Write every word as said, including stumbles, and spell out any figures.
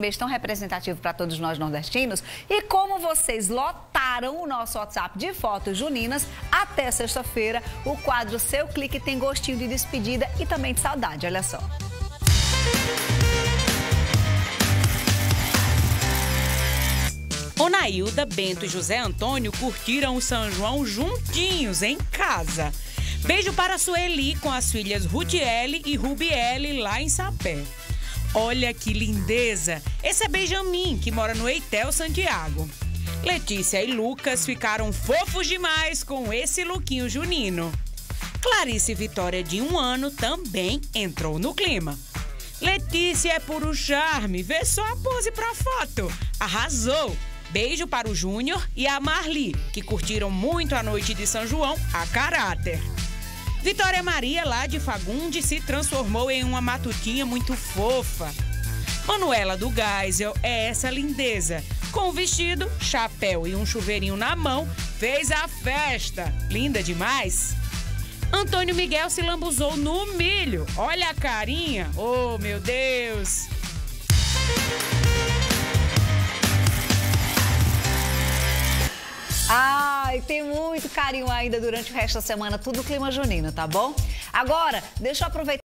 beijo tão representativo para todos nós nordestinos. E como vocês lotaram o nosso WhatsApp de fotos juninas, até sexta-feira, o quadro Seu Clique tem gostinho de despedida e também de saudade, olha só. Onailda, Bento e José Antônio curtiram o São João juntinhos em casa. Beijo para Sueli com as filhas Rudiele e Rubiele lá em Sapé. Olha que lindeza! Esse é Benjamin, que mora no Eitel, Santiago. Letícia e Lucas ficaram fofos demais com esse lookinho junino. Clarice Vitória, de um ano, também entrou no clima. Letícia é puro charme, vê só a pose pra foto. Arrasou! Beijo para o Júnior e a Marli, que curtiram muito a noite de São João a caráter. Vitória Maria, lá de Fagundes, se transformou em uma matutinha muito fofa. Manuela do Geisel é essa lindeza. Com vestido, chapéu e um chuveirinho na mão, fez a festa. Linda demais! Antônio Miguel se lambuzou no milho. Olha a carinha. Oh, meu Deus! Ai, tem muito carinho ainda durante o resto da semana, tudo clima junino, tá bom? Agora, deixa eu aproveitar